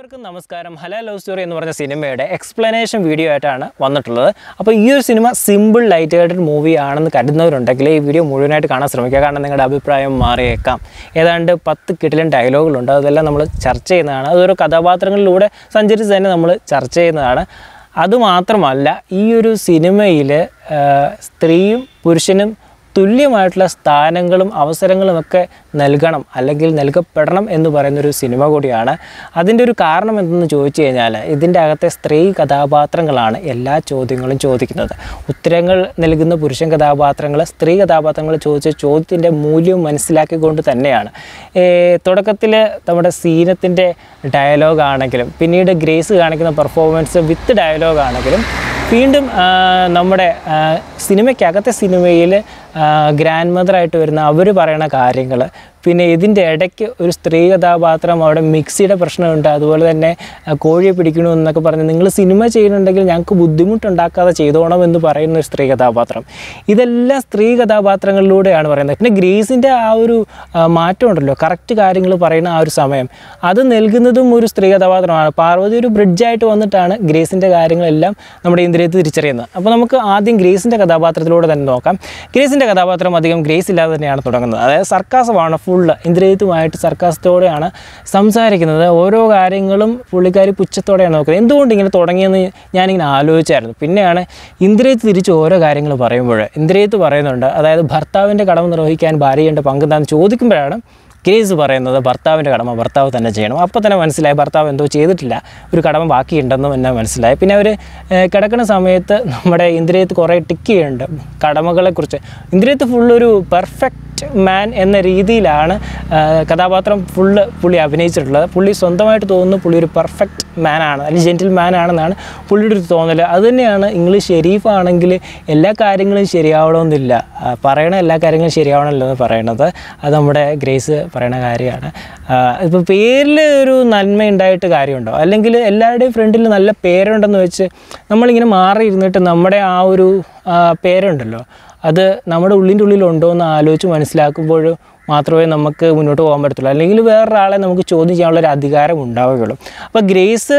എല്ലാവർക്കും നമസ്കാരം. Hello love story എന്ന് പറഞ്ഞ സിനിമയുടെ എക്സ്പ്ലനേഷൻ വീഡിയോ ആയിട്ടാണ് വന്നിട്ടുള്ളത്. അപ്പോൾ ഈ ഒരു cinema simple light hearted movie ആണെന്ന് കരുതുന്നവരുണ്ടെങ്കിൽ ഈ വീഡിയോ മുഴുവനായിട്ട് കാണാൻ ശ്രമിക്കുക. കാരണം നിങ്ങളുടെ അഭിപ്രായം മാറിയേക്കാം. ഏതാണ്ട് 10 കിടിലൻ ഡയലോഗുകളുണ്ട്. അതെല്ലാം നമ്മൾ ചർച്ച ചെയ്യുന്നതാണ്. അതൊരു കഥാപാത്രങ്ങളിലൂടെ സഞ്ചരിച്ച് തന്നെ നമ്മൾ ചർച്ച ചെയ്യുന്നതാണ്. അതുമാത്രമല്ല, ഈ ഒരു സിനിമയിൽ സ്ത്രീയും പുരുഷനും തുല്യമായിട്ടുള്ള സ്ഥാനങ്ങളും അവസരങ്ങളുമൊക്കെ നൽകണം, അല്ലെങ്കിൽ നൽകപ്പെടണം എന്ന് പറയുന്നൊരു സിനിമ കൂടിയാണ്. അതിൻ്റെ ഒരു കാരണം എന്തെന്ന് ചോദിച്ചു കഴിഞ്ഞാൽ, ഇതിൻ്റെ അകത്തെ സ്ത്രീ കഥാപാത്രങ്ങളാണ് എല്ലാ ചോദ്യങ്ങളും ചോദിക്കുന്നത്. ഉത്തരങ്ങൾ നൽകുന്ന പുരുഷൻ കഥാപാത്രങ്ങൾ സ്ത്രീ കഥാപാത്രങ്ങൾ ചോദിച്ച ചോദ്യത്തിൻ്റെ മൂല്യം മനസ്സിലാക്കിക്കൊണ്ട് തന്നെയാണ്. തുടക്കത്തിൽ നമ്മുടെ സീനത്തിൻ്റെ ഡയലോഗാണെങ്കിലും, പിന്നീട് ഗ്രേസ് കാണിക്കുന്ന പെർഫോമൻസ് വിത്ത് ഡയലോഗാണെങ്കിലും, വീണ്ടും നമ്മുടെ സിനിമയ്ക്കകത്തെ സിനിമയിൽ ഗ്രാൻഡ് മദറായിട്ട് വരുന്ന അവർ പറയുന്ന കാര്യങ്ങൾ, പിന്നെ ഇതിൻ്റെ ഇടയ്ക്ക് ഒരു സ്ത്രീ കഥാപാത്രം അവിടെ മിക്സിയുടെ പ്രശ്നമുണ്ട്, അതുപോലെ തന്നെ കോഴിയെ പിടിക്കണമെന്നൊക്കെ പറഞ്ഞ് നിങ്ങൾ സിനിമ ചെയ്യുന്നുണ്ടെങ്കിൽ ഞങ്ങൾക്ക് ബുദ്ധിമുട്ടുണ്ടാക്കാതെ ചെയ്തോണം എന്ന് പറയുന്ന ഒരു സ്ത്രീ കഥാപാത്രം. ഇതെല്ലാം സ്ത്രീ കഥാപാത്രങ്ങളിലൂടെയാണ് പറയുന്നത്. പിന്നെ ഗ്രേസിൻ്റെ ആ ഒരു മാറ്റം ഉണ്ടല്ലോ, കറക്റ്റ് കാര്യങ്ങൾ പറയുന്ന ആ ഒരു സമയം, അത് നൽകുന്നതും ഒരു സ്ത്രീ കഥാപാത്രമാണ്. പാർവതി ഒരു ബ്രിഡ്ജായിട്ട് വന്നിട്ടാണ് ഗ്രേസിൻ്റെ കാര്യങ്ങളെല്ലാം നമ്മുടെ ഇന്ദ്രിയത്ത് തിരിച്ചറിയുന്നത്. അപ്പോൾ നമുക്ക് ആദ്യം ഗ്രേസിൻ്റെ കഥാപാത്രത്തിലൂടെ തന്നെ നോക്കാം. ഗ്രേസിൻ്റെ കഥാപാത്രം അധികം ഗ്രേസ് ഇല്ലാതെ തന്നെയാണ് തുടങ്ങുന്നത്. അതായത് സർക്കാസമാണ് ഫുള്ള്. ഇന്ദ്രിയത്തുമായിട്ട് സർക്കാസത്തോടെയാണ് സംസാരിക്കുന്നത്. ഓരോ കാര്യങ്ങളും പുള്ളിക്കാരി പുച്ഛത്തോടെയാണ് നോക്കുന്നത്. എന്തുകൊണ്ട് ഇങ്ങനെ തുടങ്ങിയെന്ന് ഞാനിങ്ങനെ ആലോചിച്ചായിരുന്നു. പിന്നെയാണ് ഇന്ദ്രിയത്ത് തിരിച്ച് ഓരോ കാര്യങ്ങൾ പറയുമ്പോൾ ഇന്ദ്രിയത്ത് പറയുന്നുണ്ട്, അതായത് ഭർത്താവിൻ്റെ കടമ നിർവഹിക്കാൻ ഭാര്യ ചെയ്യേണ്ട പങ്കെന്താണെന്ന് ചോദിക്കുമ്പോഴാണ് ഗ്രേസ് പറയുന്നത് ഭർത്താവിൻ്റെ കടമ ഭർത്താവ് തന്നെ ചെയ്യണം. അപ്പോൾ തന്നെ മനസ്സിലായി ഭർത്താവ് എന്തോ ചെയ്തിട്ടില്ല, ഒരു കടമ ബാക്കിയുണ്ടെന്നും എന്നെ മനസ്സിലായി. പിന്നെ അവർ കിടക്കുന്ന സമയത്ത് നമ്മുടെ ഇന്ദ്രിയത്ത് കുറേ ടിക്ക് ചെയ്യുന്നുണ്ട് കടമകളെക്കുറിച്ച്. ഇന്ദ്രിയത്ത് ഫുള്ളൊരു പെർഫെക്റ്റ് മാൻ എന്ന രീതിയിലാണ് കഥാപാത്രം പുള്ളി അഭിനയിച്ചിട്ടുള്ളത്. പുള്ളി സ്വന്തമായിട്ട് തോന്നുന്നു പുള്ളി ഒരു പെർഫെക്റ്റ് മാനാണ്, അല്ലെങ്കിൽ ജെൻറ്റിൽ മാനാണെന്നാണ് പുള്ളിയുടെ ഒരു തോന്നൽ. അതുതന്നെയാണ് ഇംഗ്ലീഷ് ഷെരീഫാണെങ്കിൽ എല്ലാ കാര്യങ്ങളും ശരിയാവണമെന്നില്ല, പറയണ എല്ലാ കാര്യങ്ങളും ശരിയാവണമല്ലോ എന്ന് പറയണത്. അത് നമ്മുടെ ഗ്രേസ് പറയണ കാര്യമാണ്. ഇപ്പോൾ പേരിൽ ഒരു നന്മ ഉണ്ടായിട്ട് കാര്യമുണ്ടോ, അല്ലെങ്കിൽ എല്ലാവരുടെയും ഫ്രണ്ടിൽ നല്ല പേരുണ്ടെന്ന് വെച്ച് നമ്മളിങ്ങനെ മാറി ഇരുന്നിട്ട് നമ്മുടെ ആ ഒരു പേരുണ്ടല്ലോ അത് നമ്മുടെ ഉള്ളിലുണ്ടോ എന്ന് ആലോചിച്ച് മനസ്സിലാക്കുമ്പോൾ മാത്രമേ നമുക്ക് മുന്നോട്ട് പോകാൻ പറ്റത്തുള്ളൂ. അല്ലെങ്കിൽ വേറൊരാളെ നമുക്ക് ചോദ്യം ചെയ്യാനുള്ളൊരു അധികാരം ഉണ്ടാവുകയുള്ളൂ. അപ്പോൾ ഗ്രേസ്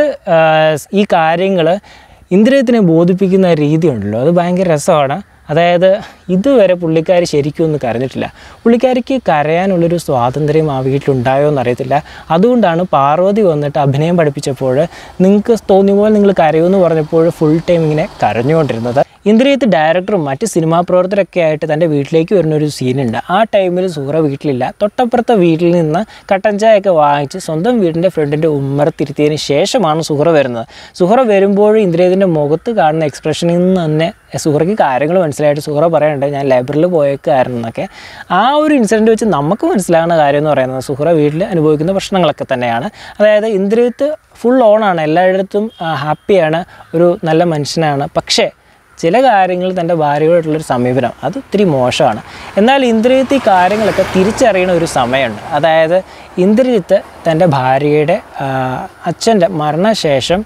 ഈ കാര്യങ്ങൾ ഇന്ദ്രിയത്തിനെ ബോധിപ്പിക്കുന്ന രീതി ഉണ്ടല്ലോ, അത് ഭയങ്കര രസമാണ്. അതായത് ഇതുവരെ പുള്ളിക്കാരി ശരിക്കും ഒന്നും കരഞ്ഞിട്ടില്ല. പുള്ളിക്കാരിക്ക് കരയാനുള്ളൊരു സ്വാതന്ത്ര്യം ആ വീട്ടിലുണ്ടായോ എന്നറിയത്തില്ല. അതുകൊണ്ടാണ് പാർവതി വന്നിട്ട് അഭിനയം പഠിപ്പിച്ചപ്പോൾ നിങ്ങൾക്ക് തോന്നിയ പോലെ നിങ്ങൾ കരയുമെന്ന് പറഞ്ഞപ്പോൾ ഫുൾ ടൈം ഇങ്ങനെ കരഞ്ഞുകൊണ്ടിരുന്നത്. ഇന്ദ്രിയത്ത് ഡയറക്ടറും മറ്റ് സിനിമാ പ്രവർത്തകരൊക്കെ ആയിട്ട് തൻ്റെ വീട്ടിലേക്ക് വരുന്നൊരു സീനുണ്ട്. ആ ടൈമിൽ സുഹറ വീട്ടിലില്ല. തൊട്ടപ്പുറത്തെ വീട്ടിൽ നിന്ന് കട്ടൻ ചായയൊക്കെ വാങ്ങിച്ച് സ്വന്തം വീടിൻ്റെ ഫ്രണ്ടിൻ്റെ ഉമ്മറത്തിരുത്തിയതിന് ശേഷമാണ് സുഹറ വരുന്നത്. സുഹറ വരുമ്പോൾ ഇന്ദ്രിയത്തിൻ്റെ മുഖത്ത് കാണുന്ന എക്സ്പ്രഷനിൽ നിന്ന് തന്നെ സുഹറയ്ക്ക് കാര്യങ്ങൾ മനസ്സിലായിട്ട് സുഹറ പറയുന്നുണ്ട് ഞാൻ ലൈബ്രറിയിൽ പോയേക്കായിരുന്നു എന്നൊക്കെ. ആ ഒരു ഇൻസിഡൻറ്റ് വെച്ച് നമുക്ക് മനസ്സിലാകുന്ന കാര്യം എന്ന് പറയുന്നത് സുഹറ വീട്ടിൽ അനുഭവിക്കുന്ന പ്രശ്നങ്ങളൊക്കെ തന്നെയാണ്. അതായത് ഇന്ദ്രിയത്ത് ഫുൾ ഓണാണ്, എല്ലായിടത്തും ഹാപ്പിയാണ്, ഒരു നല്ല മനുഷ്യനാണ്. പക്ഷേ ചില കാര്യങ്ങൾ തൻ്റെ ഭാര്യയോടുള്ളൊരു സമീപനം അത് ഒത്തിരി മോശമാണ്. എന്നാൽ ഇന്ദ്രിയത്ത് ഈ കാര്യങ്ങളൊക്കെ തിരിച്ചറിയണ ഒരു സമയമുണ്ട്. അതായത് ഇന്ദ്രിയത്ത് തൻ്റെ ഭാര്യയുടെ അച്ഛൻ്റെ മരണശേഷം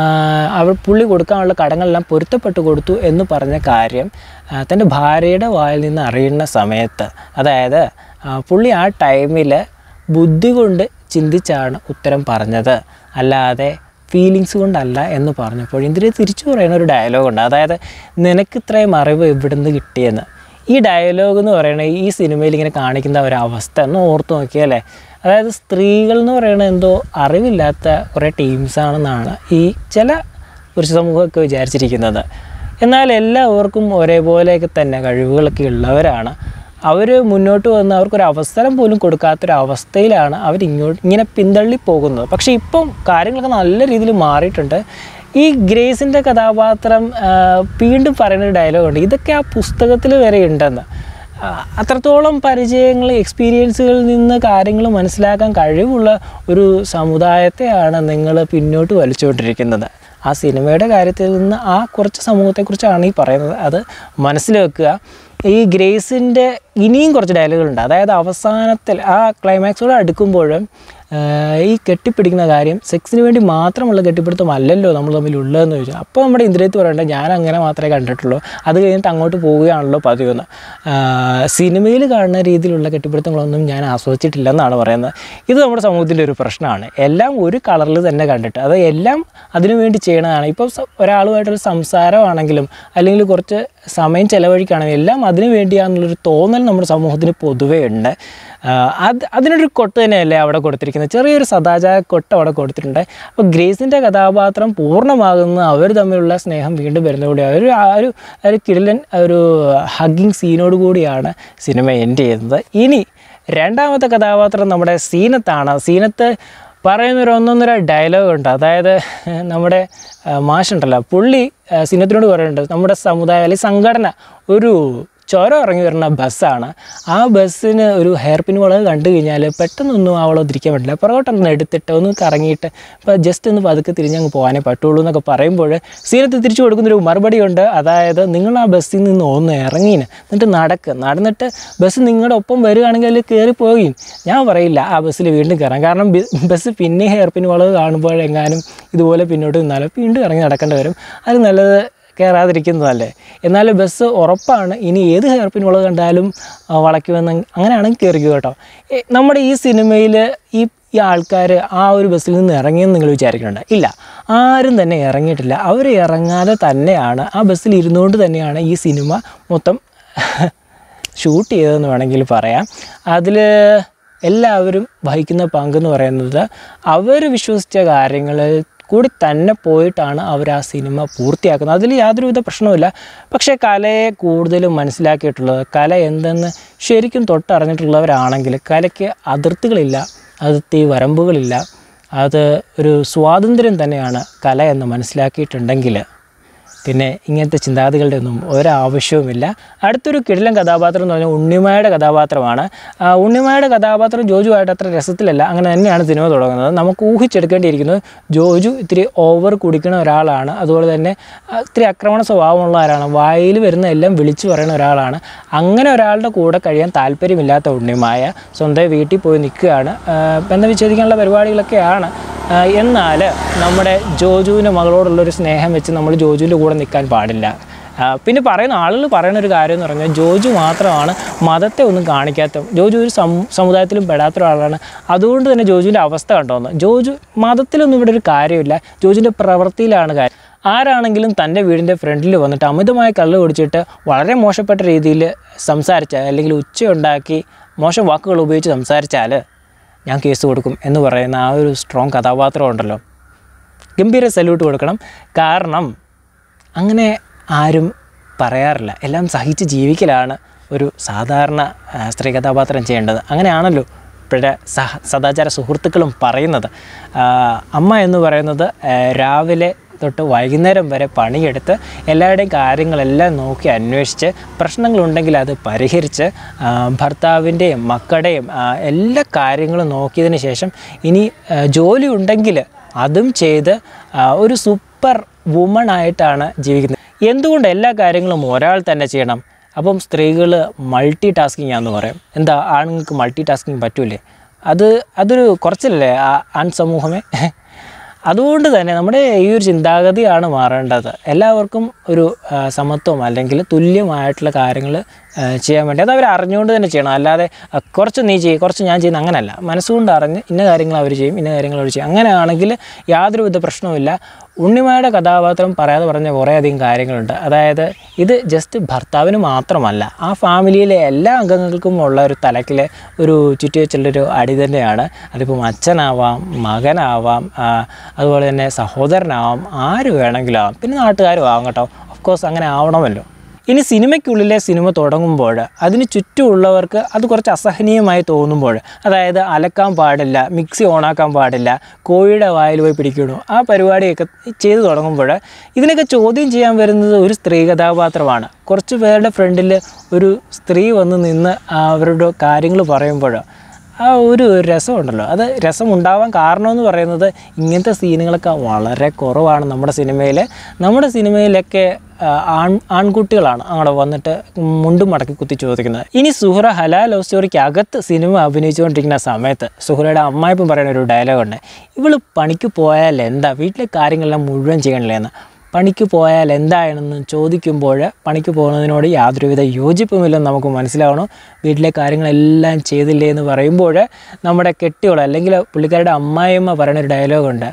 പുള്ളി കൊടുക്കാനുള്ള കടങ്ങളെല്ലാം പൊരുത്തപ്പെട്ട് കൊടുത്തു എന്ന് പറഞ്ഞ കാര്യം തൻ്റെ ഭാര്യയുടെ വായിൽ നിന്ന് അറിയുന്ന സമയത്ത്, അതായത് പുള്ളി ആ ടൈമിൽ ബുദ്ധി കൊണ്ട് ചിന്തിച്ചാണ് ഉത്തരം പറഞ്ഞത്, അല്ലാതെ ഫീലിങ്സ് കൊണ്ടല്ല എന്ന് പറഞ്ഞപ്പോൾ ഇന്ദ്രിയ തിരിച്ചു പറയുന്ന ഒരു ഡയലോഗുണ്ട്. അതായത് നിനക്ക് ഇത്രയും അറിവ് എവിടെ നിന്ന് കിട്ടിയെന്ന്. ഈ ഡയലോഗ് എന്ന് പറയുന്നത് ഈ സിനിമയിൽ ഇങ്ങനെ കാണിക്കുന്ന ഒരവസ്ഥ എന്ന് ഓർത്ത് നോക്കിയല്ലേ. അതായത് സ്ത്രീകൾ എന്ന് പറയുന്നത് എന്തോ അറിവില്ലാത്ത കുറേ ടീംസാണെന്നാണ് ഈ ചില പുരുഷ സമൂഹമൊക്കെ വിചാരിച്ചിരിക്കുന്നത്. എന്നാൽ എല്ലാവർക്കും ഒരേപോലെയൊക്കെ തന്നെ കഴിവുകളൊക്കെ ഉള്ളവരാണ്. അവർ മുന്നോട്ട് വന്ന് അവർക്കൊരു അവസരം പോലും കൊടുക്കാത്തൊരവസ്ഥയിലാണ് ഇങ്ങനെ പിന്തള്ളി പോകുന്നത്. പക്ഷേ ഇപ്പം കാര്യങ്ങളൊക്കെ നല്ല രീതിയിൽ മാറിയിട്ടുണ്ട്. ഈ ഗ്രേസിൻ്റെ കഥാപാത്രം വീണ്ടും പറയുന്നൊരു ഡയലോഗുണ്ട്, ഇതൊക്കെ ആ പുസ്തകത്തിൽ വരെ ഉണ്ടെന്ന്. അത്രത്തോളം പരിചയങ്ങൾ എക്സ്പീരിയൻസുകളിൽ നിന്ന് കാര്യങ്ങൾ മനസ്സിലാക്കാൻ കഴിവുള്ള ഒരു സമുദായത്തെയാണ് നിങ്ങൾ പിന്നോട്ട് വലിച്ചുകൊണ്ടിരിക്കുന്നത്. ആ സിനിമയുടെ കാര്യത്തിൽ നിന്ന് ആ കുറച്ച് സമൂഹത്തെക്കുറിച്ചാണ് ഈ പറയുന്നത്. അത് മനസ്സിൽ വെക്കുക. ഈ ഗ്രേസിൻ്റെ ഇനിയും കുറച്ച് ഡയലോഗുകളുണ്ട്. അതായത് അവസാനത്തിൽ ആ ക്ലൈമാക്സോട് അടുക്കുമ്പോഴും ഈ കെട്ടിപ്പിടിക്കുന്ന കാര്യം സെക്സിന് വേണ്ടി മാത്രമുള്ള കെട്ടിപ്പിടുത്തമല്ലല്ലോ നമ്മൾ തമ്മിലുള്ളതെന്ന് ചോദിച്ചാൽ അപ്പോൾ നമ്മുടെ ഇന്ദ്രിയത്ത് പറയേണ്ടത് ഞാൻ അങ്ങനെ മാത്രമേ കണ്ടിട്ടുള്ളൂ, അത് കഴിഞ്ഞിട്ട് അങ്ങോട്ട് പോവുകയാണല്ലോ പതിവെന്ന്. സിനിമയിൽ കാണുന്ന രീതിയിലുള്ള കെട്ടിപ്പിടുത്തങ്ങളൊന്നും ഞാൻ ആസ്വദിച്ചിട്ടില്ലെന്നാണ് പറയുന്നത്. ഇത് നമ്മുടെ സമൂഹത്തിൻ്റെ ഒരു പ്രശ്നമാണ്. എല്ലാം ഒരു കളറിൽ തന്നെ കണ്ടിട്ട്, അത് എല്ലാം അതിനുവേണ്ടി ചെയ്യണതാണ്. ഇപ്പോൾ ഒരാളുമായിട്ടൊരു സംസാരമാണെങ്കിലും അല്ലെങ്കിൽ കുറച്ച് സമയം ചിലവഴിക്കുകയാണെങ്കിൽ എല്ലാം അതിനു വേണ്ടിയാണെന്നുള്ളൊരു തോന്നൽ നമ്മുടെ സമൂഹത്തിന് പൊതുവേ ഉണ്ട്. അതിനൊരു കൊട്ട് തന്നെയല്ലേ അവിടെ കൊടുത്തിരിക്കുന്നത്, ചെറിയൊരു സദാചാര കൊട്ട് അവിടെ കൊടുത്തിട്ടുണ്ട്. അപ്പോൾ ഗ്രേസിൻ്റെ കഥാപാത്രം പൂർണ്ണമാകുന്ന അവർ തമ്മിലുള്ള സ്നേഹം വീണ്ടും വരുന്നതോടെ ഒരു കിടിലൻ ഒരു ഹഗ്ഗിങ് സീനോട് കൂടിയാണ് സിനിമ എൻഡ് ചെയ്യുന്നത്. ഇനി രണ്ടാമത്തെ കഥാപാത്രം നമ്മുടെ സീനത്താണ്. സീനത്ത് പറയുന്നൊരു ഒന്നൊന്നര ഡയലോഗുണ്ട്. അതായത് നമ്മുടെ മാഷുണ്ടല്ലോ, പുള്ളി സീനത്തിനോട് പറയുന്നുണ്ട് നമ്മുടെ സമുദായം അല്ലെങ്കിൽ സംഘടന ഒരു ചുരം ഇറങ്ങി വരുന്ന ബസ്സാണ്. ആ ബസ്സിന് ഒരു ഹെയർ പിൻ വളവ് കണ്ടു കഴിഞ്ഞാൽ പെട്ടെന്നൊന്നും അവളെ തിരിക്കാൻ പറ്റില്ല, പുറകോട്ടൊന്ന് എടുത്തിട്ട് ഒന്ന് കറങ്ങിയിട്ട് ഇപ്പോൾ ജസ്റ്റ് ഒന്ന് പതുക്കെ തിരിഞ്ഞങ്ങ് പോകാനേ പറ്റുള്ളൂ എന്നൊക്കെ പറയുമ്പോൾ സീനത്ത് തിരിച്ചു കൊടുക്കുന്നൊരു മറുപടിയുണ്ട്. അതായത് നിങ്ങൾ ആ ബസ്സിൽ നിന്ന് ഒന്ന് ഇറങ്ങീന്, എന്നിട്ട് നടന്നിട്ട് ബസ് നിങ്ങളുടെ ഒപ്പം വരികയാണെങ്കിൽ അതിൽ കയറി പോകുകയും ഞാൻ പറയില്ല ആ ബസ്സിൽ വീണ്ടും കയറാം. കാരണം ബസ് പിന്നെ ഹെയർ പിൻ വളവ് കാണുമ്പോഴെങ്ങാനും ഇതുപോലെ പിന്നോട്ട് നിന്നാലോ വീണ്ടും ഇറങ്ങി നടക്കേണ്ടി വരും. അത് നല്ലത് കയറാതിരിക്കുന്നതല്ലേ. എന്നാൽ ബസ് ഉറപ്പാണ് ഇനി ഏത് ഹെയർ പിൻ വളവ് കണ്ടാലും വളയ്ക്കുമെന്ന്, അങ്ങനെയാണെങ്കിൽ കയറിക്കുക കേട്ടോ. നമ്മുടെ ഈ സിനിമയിൽ ഈ ആൾക്കാർ ആ ഒരു ബസ്സിൽ നിന്ന് ഇറങ്ങിയെന്ന് നിങ്ങൾ വിചാരിക്കുന്നുണ്ട്? ഇല്ല, ആരും തന്നെ ഇറങ്ങിയിട്ടില്ല. അവർ ഇറങ്ങാതെ തന്നെയാണ് ആ ബസ്സിൽ ഇരുന്നുകൊണ്ട് തന്നെയാണ് ഈ സിനിമ മൊത്തം ഷൂട്ട് ചെയ്തതെന്ന് വേണമെങ്കിൽ പറയാം. അതിൽ എല്ലാവരും വഹിക്കുന്ന പങ്കെന്ന് പറയുന്നത് അവർ വിശ്വസിച്ച കാര്യങ്ങൾ കൂടി തന്നെ പോയിട്ടാണ് അവർ ആ സിനിമ പൂർത്തിയാക്കുന്നത്. അതിൽ യാതൊരുവിധ പ്രശ്നവുമില്ല. പക്ഷേ കലയെ കൂടുതലും മനസ്സിലാക്കിയിട്ടുള്ളത്, കല എന്തെന്ന് ശരിക്കും തൊട്ടറിഞ്ഞിട്ടുള്ളവരാണെങ്കിൽ കലയ്ക്ക് അതിർത്തികളില്ല, അതിർത്തി വരമ്പുകളില്ല, അത് ഒരു സ്വാതന്ത്ര്യം തന്നെയാണ് കല എന്ന് മനസ്സിലാക്കിയിട്ടുണ്ടെങ്കിൽ പിന്നെ ഇങ്ങനത്തെ ചിന്താഗതികളുടെ ഒന്നും ഒരാവശ്യവുമില്ല. അടുത്തൊരു കിടിലൻ കഥാപാത്രം എന്ന് പറഞ്ഞാൽ ഉണ്ണിമായുടെ കഥാപാത്രമാണ്. ഉണ്ണിമായുടെ കഥാപാത്രം ജോജുവായിട്ട് അത്ര രസത്തിലല്ല, അങ്ങനെ തന്നെയാണ് സിനിമ തുടങ്ങുന്നത്. നമുക്ക് ഊഹിച്ചെടുക്കേണ്ടിയിരിക്കുന്നത് ജോജു ഇത്തിരി ഓവർ കുടിക്കുന്ന ഒരാളാണ്, അതുപോലെ തന്നെ ഇത്തിരി ആക്രമണ സ്വഭാവമുള്ള ഒരാളാണ്, വായിൽ വരുന്ന എല്ലാം വിളിച്ചു പറയുന്ന ഒരാളാണ്. അങ്ങനെ ഒരാളുടെ കൂടെ കഴിയാൻ താല്പര്യമില്ലാത്ത ഉണ്ണിമായ സ്വന്തം വീട്ടിൽ പോയി നിൽക്കുകയാണ്. ബന്ധം വിച്ഛേദിക്കാനുള്ള പരിപാടികളൊക്കെയാണ്. എന്നാൽ നമ്മുടെ ജോജുവിൻ്റെ മകളോടുള്ളൊരു സ്നേഹം വെച്ച് നമ്മൾ ജോജുവിൻ്റെ കൂടെ നിൽക്കാൻ പാടില്ല. പിന്നെ ആളുകൾ പറയുന്ന ഒരു കാര്യം എന്ന് പറഞ്ഞാൽ ജോജു മാത്രമാണ് മതത്തെ ഒന്നും കാണിക്കാത്ത, ജോജു ഒരു സമുദായത്തിലും പെടാത്ത ഒരാളാണ്, അതുകൊണ്ട് തന്നെ ജോജുവിൻ്റെ അവസ്ഥ കണ്ടോന്ന്. ജോജു മതത്തിലൊന്നും ഇവിടെ ഒരു കാര്യമില്ല, ജോജുവിൻ്റെ പ്രവൃത്തിയിലാണ് കാര്യം. ആരാണെങ്കിലും തൻ്റെ വീടിൻ്റെ ഫ്രണ്ടിൽ വന്നിട്ട് അമിതമായ കള്ള് കുടിച്ചിട്ട് വളരെ മോശപ്പെട്ട രീതിയിൽ സംസാരിച്ചാൽ അല്ലെങ്കിൽ ഉച്ചയുണ്ടാക്കി മോശം വാക്കുകൾ ഉപയോഗിച്ച് സംസാരിച്ചാൽ ഞാൻ കേസ് കൊടുക്കും എന്ന് പറയുന്ന ആ ഒരു സ്ട്രോങ് കഥാപാത്രം ഉണ്ടല്ലോ, ഗംഭീര സല്യൂട്ട് കൊടുക്കണം. കാരണം അങ്ങനെ ആരും പറയാറില്ല. എല്ലാം സഹിച്ച് ജീവിക്കലാണ് ഒരു സാധാരണ സ്ത്രീ കഥാപാത്രം ചെയ്യേണ്ടത്. അങ്ങനെയാണല്ലോ ഇപ്പോഴത്തെ സദാചാര സുഹൃത്തുക്കളും പറയുന്നത്. അമ്മ എന്ന് പറയുന്നത് രാവിലെ തൊട്ട് വൈകുന്നേരം വരെ പണിയെടുത്ത് എല്ലാവരുടെയും കാര്യങ്ങളെല്ലാം നോക്കി അന്വേഷിച്ച് പ്രശ്നങ്ങളുണ്ടെങ്കിൽ അത് പരിഹരിച്ച് ഭർത്താവിൻ്റെയും മക്കളുടെയും എല്ലാ കാര്യങ്ങളും നോക്കിയതിന് ശേഷം ഇനി ജോലി ഉണ്ടെങ്കിൽ അതും ചെയ്ത് ഒരു സൂപ്പർ വുമൺ ആയിട്ടാണ് ജീവിക്കുന്നത്. എന്തുകൊണ്ട് എല്ലാ കാര്യങ്ങളും ഒരാൾ തന്നെ ചെയ്യണം? അപ്പം സ്ത്രീകൾ മൾട്ടി ടാസ്കിങ് ആണെന്ന് പറയും. എന്താ, ആണുങ്ങൾക്ക് മൾട്ടി ടാസ്കിങ് പറ്റൂലേ? അതൊരു കുറച്ചിലല്ലേ സമൂഹമേ? അതുകൊണ്ട് തന്നെ നമ്മുടെ ഈ ഒരു ചിന്താഗതിയാണ് മാറേണ്ടത്. എല്ലാവർക്കും ഒരു സമത്വം അല്ലെങ്കിൽ തുല്യമായിട്ടുള്ള കാര്യങ്ങൾ ചെയ്യാൻ വേണ്ടി അത് അവർ അറിഞ്ഞുകൊണ്ട് തന്നെ ചെയ്യണം. അല്ലാതെ കുറച്ച് നീ ചെയ്യും കുറച്ച് ഞാൻ ചെയ്യുന്ന അങ്ങനെയല്ല. മനസ്സുകൊണ്ട് അറിഞ്ഞ് ഇന്ന കാര്യങ്ങൾ അവർ ചെയ്യും ഇന്ന കാര്യങ്ങൾ അവർ ചെയ്യും. അങ്ങനെയാണെങ്കിൽ യാതൊരുവിധ പ്രശ്നവുമില്ല. ഉണ്ണിമായുടെ കഥാപാത്രം പറയാതെ പറഞ്ഞ കുറേയധികം കാര്യങ്ങളുണ്ട്. അതായത് ഇത് ജസ്റ്റ് ഭർത്താവിന് മാത്രമല്ല, ആ ഫാമിലിയിലെ എല്ലാ അംഗങ്ങൾക്കും ഉള്ള ഒരു തലക്കിലെ ഒരു ചുറ്റി വെച്ചുള്ളൊരു അടി തന്നെയാണ്. അതിപ്പം അച്ഛനാവാം, മകനാവാം, അതുപോലെ തന്നെ സഹോദരനാവാം, ആര് വേണമെങ്കിലും ആവാം, പിന്നെ നാട്ടുകാരും ആവാം കേട്ടോ. ഓഫ് കോഴ്സ് അങ്ങനെ ആവണമല്ലോ. ഇനി സിനിമയ്ക്കുള്ളിലെ സിനിമ തുടങ്ങുമ്പോൾ അതിന് ചുറ്റുമുള്ളവർക്ക് അത് കുറച്ച് അസഹനീയമായി തോന്നുമ്പോൾ, അതായത് അലക്കാൻ പാടില്ല, മിക്സി ഓണാക്കാൻ പാടില്ല, കോഴിയുടെ വായിൽ പോയി പിടിക്കണു, ആ പരിപാടിയൊക്കെ ചെയ്തു തുടങ്ങുമ്പോൾ ഇതിനൊക്കെ ചോദ്യം ചെയ്യാൻ വരുന്നത് ഒരു സ്ത്രീ കഥാപാത്രമാണ്. കുറച്ച് പേരുടെ ഫ്രണ്ടിൽ ഒരു സ്ത്രീ വന്ന് നിന്ന് അവരുടെ കാര്യങ്ങൾ പറയുമ്പോൾ ആ ഒരു രസമുണ്ടല്ലോ, അത് രസമുണ്ടാവാൻ കാരണമെന്ന് പറയുന്നത് ഇങ്ങനത്തെ സീനുകളൊക്കെ വളരെ കുറവാണ് നമ്മുടെ സിനിമയിൽ. നമ്മുടെ സിനിമയിലൊക്കെ ആൺകുട്ടികളാണ് അവിടെ വന്നിട്ട് മുണ്ടും മടക്കി കുത്തി ചോദിക്കുന്നത്. ഇനി സുഹറ ഹലാൽ ലവ് സ്റ്റോറിക്ക് അകത്ത് സിനിമ അഭിനയിച്ചുകൊണ്ടിരിക്കുന്ന സമയത്ത് സുഹറയുടെ അമ്മായിപ്പം പറയുന്ന ഒരു ഡയലോഗുണ്ട്, ഇവൾ പണിക്ക് പോയാൽ എന്താ, വീട്ടിലെ കാര്യങ്ങളെല്ലാം മുഴുവൻ ചെയ്യണില്ലേന്ന്. പണിക്ക് പോയാൽ എന്താണെന്ന് ചോദിക്കുമ്പോൾ പണിക്ക് പോകുന്നതിനോട് യാതൊരുവിധ യോജിപ്പുമില്ലെന്ന് നമുക്ക് മനസ്സിലാവണം. വീട്ടിലെ കാര്യങ്ങളെല്ലാം ചെയ്തില്ലേ എന്ന് പറയുമ്പോൾ നമ്മുടെ കെട്ടിയോൾ അല്ലെങ്കിൽ പുള്ളിക്കാരുടെ അമ്മായിയമ്മ പറയുന്നൊരു ഡയലോഗുണ്ട്,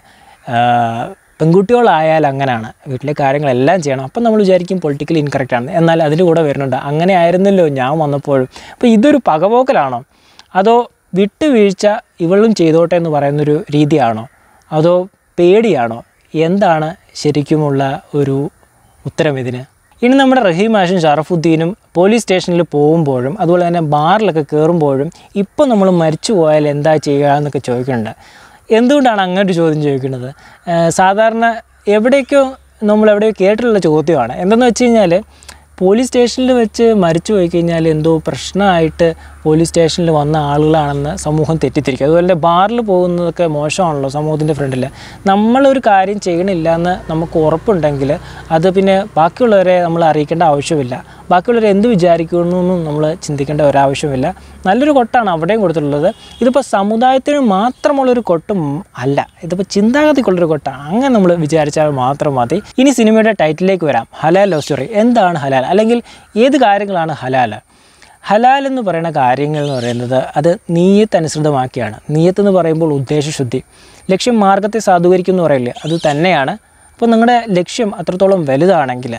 പെൺകുട്ടികളായാൽ അങ്ങനെയാണ്, വീട്ടിലെ കാര്യങ്ങളെല്ലാം ചെയ്യണം. അപ്പം നമ്മൾ വിചാരിക്കും പൊളിറ്റിക്കലി ഇൻകറക്റ്റാണ്, എന്നാൽ അതിൻ്റെ കൂടെ വരുന്നുണ്ട് അങ്ങനെ ആയിരുന്നല്ലോ ഞാൻ വന്നപ്പോഴും. അപ്പോൾ ഇതൊരു പകപോക്കലാണോ, അതോ വിട്ടുവീഴ്ച ഇവളും ചെയ്തോട്ടെ എന്ന് പറയുന്നൊരു രീതിയാണോ, അതോ പേടിയാണോ, എന്താണ് ശരിക്കുമുള്ള ഒരു ഉത്തരം ഇതിന്? ഇനി നമ്മുടെ റഹീം മാഷും ഷറഫുദ്ദീനും പോലീസ് സ്റ്റേഷനിൽ പോകുമ്പോഴും അതുപോലെ തന്നെ ബാറിലൊക്കെ കയറുമ്പോഴും ഇപ്പം നമ്മൾ മരിച്ചു പോയാൽ എന്താ ചെയ്യുക എന്നൊക്കെ ചോദിക്കുന്നുണ്ട്. എന്തുകൊണ്ടാണ് അങ്ങനെ ഒരു ചോദ്യം ചോദിക്കുന്നത്? സാധാരണ എവിടേക്കോ കേട്ടിട്ടുള്ള ചോദ്യമാണ്. എന്തെന്ന് വെച്ച് കഴിഞ്ഞാൽ പോലീസ് സ്റ്റേഷനിൽ വെച്ച് മരിച്ചു പോയി കഴിഞ്ഞാൽ എന്തോ പ്രശ്നമായിട്ട് പോലീസ് സ്റ്റേഷനിൽ വന്ന ആളുകളാണെന്ന് സമൂഹം തെറ്റിദ്ധരിക്കും. അതുപോലെ തന്നെ ബാറിൽ പോകുന്നതൊക്കെ മോശമാണല്ലോ സമൂഹത്തിൻ്റെ ഫ്രണ്ടിൽ. നമ്മളൊരു കാര്യം ചെയ്യണില്ല എന്ന് നമുക്ക് ഉറപ്പുണ്ടെങ്കിൽ അത് പിന്നെ ബാക്കിയുള്ളവരെ നമ്മൾ അറിയിക്കേണ്ട ആവശ്യമില്ല. ബാക്കിയുള്ളവർ എന്ത് വിചാരിക്കുമെന്നൊന്നും നമ്മൾ ചിന്തിക്കേണ്ട ഒരാവശ്യമില്ല. നല്ലൊരു കൊട്ടാണ് അവിടെയും കൊടുത്തിട്ടുള്ളത്. ഇതിപ്പോൾ സമുദായത്തിന് മാത്രമുള്ളൊരു കൊട്ടും അല്ല, ഇതിപ്പോൾ ചിന്താഗതിക്കുള്ളൊരു കൊട്ടാണ്. അങ്ങനെ നമ്മൾ വിചാരിച്ചാൽ മാത്രം മതി. ഇനി സിനിമയുടെ ടൈറ്റിലേക്ക് വരാം. ഹലാൽ ലവ് സ്റ്റോറി. എന്താണ് ഹലാൽ, അല്ലെങ്കിൽ ഏത് കാര്യങ്ങളാണ് ഹലാൽ? ഹലാൽ എന്ന് പറയുന്ന കാര്യങ്ങൾ എന്ന് പറയുന്നത് അത് നീയത്ത് അനുസൃതമാക്കിയാണ്. നീയത്ത് എന്ന് പറയുമ്പോൾ ഉദ്ദേശശുദ്ധി, ലക്ഷ്യം മാർഗത്തെ സാധൂകരിക്കും എന്ന് പറയില്ലേ, അത് തന്നെയാണ്. അപ്പോൾ നിങ്ങളുടെ ലക്ഷ്യം അത്രത്തോളം വലുതാണെങ്കിൽ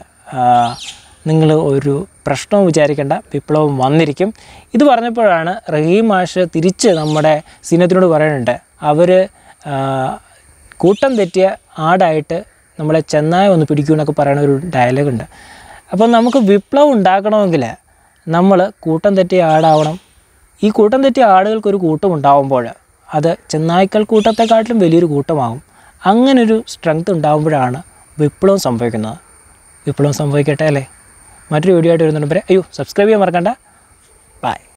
നിങ്ങൾ ഒരു പ്രശ്നവും വിചാരിക്കേണ്ട, വിപ്ലവം വന്നിരിക്കും. ഇത് പറഞ്ഞപ്പോഴാണ് റഹീം മാഷ് തിരിച്ച് നമ്മുടെ സീനത്തിനോട് പറയുന്നുണ്ട്, അവർ കൂട്ടം തെറ്റിയ ആടായിട്ട് നമ്മളെ ചെന്നായ ഒന്ന് പിടിക്കൂ എന്നൊക്കെ പറയുന്ന ഒരു ഡയലോഗുണ്ട്. അപ്പോൾ നമുക്ക് വിപ്ലവം ഉണ്ടാക്കണമെങ്കിൽ നമ്മൾ കൂട്ടം തെറ്റിയ ആടാവണം. ഈ കൂട്ടം തെറ്റിയ ആടുകൾക്കൊരു കൂട്ടം ഉണ്ടാകുമ്പോൾ അത് ചെന്നായ്ക്കൾ കൂട്ടത്തെക്കാട്ടിലും വലിയൊരു കൂട്ടമാകും. അങ്ങനൊരു സ്ട്രെങ്ത് ഉണ്ടാകുമ്പോഴാണ് വിപ്ലവം സംഭവിക്കുന്നത്. വിപ്ലവം സംഭവിക്കട്ടെ അല്ലേ? മറ്റൊരു വീഡിയോ ആയിട്ട് വരുന്നുണ്ട്. സബ്സ്ക്രൈബ് ചെയ്യാൻ മറക്കണ്ട. ബൈ.